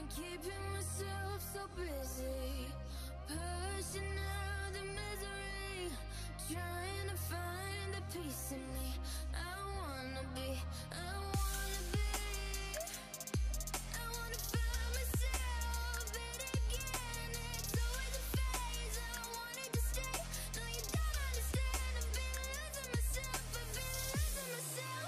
been keeping myself so busy, pushing out the misery, trying to find the peace in me. I wanna be, I wanna be, I wanna find myself, but again it's always a phase. I wanted to stay, no you don't understand. I've been losing myself, I've been losing myself.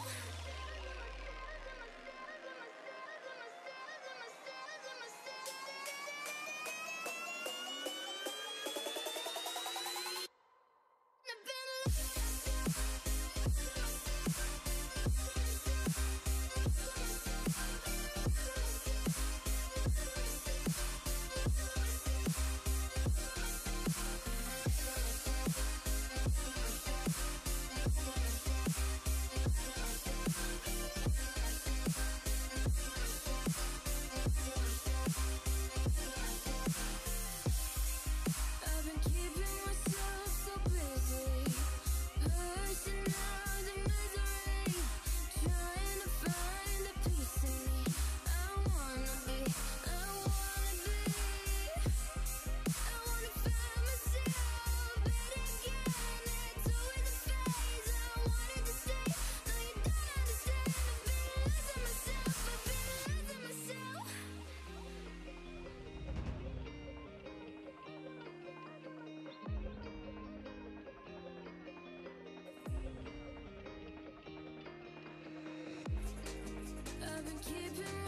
I've been keeping myself so busy, pushing out the misery, trying to find the peace in me. I wanna be, I wanna be, I wanna find myself, but again it's always a phase. I wanted to stay, no you don't understand. I've been losing myself, I've been losing myself. I've been keeping